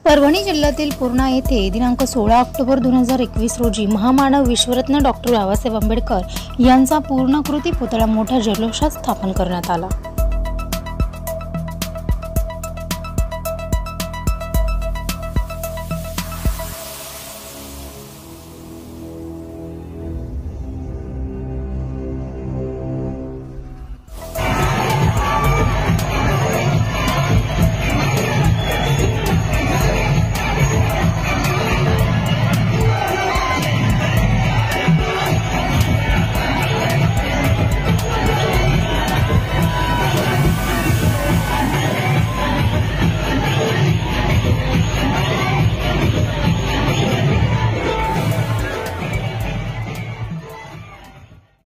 परभणी जिल्ह्यातील पूर्णा येथे दिनांक 16 ऑक्टोबर 2021 रोजी महामानव विश्वरत्न डॉक्टर बाबासाहेब आंबेडकर यांचा पूर्णाकृती पुतळा मोठ्या जल्लोषात स्थापन करण्यात आला।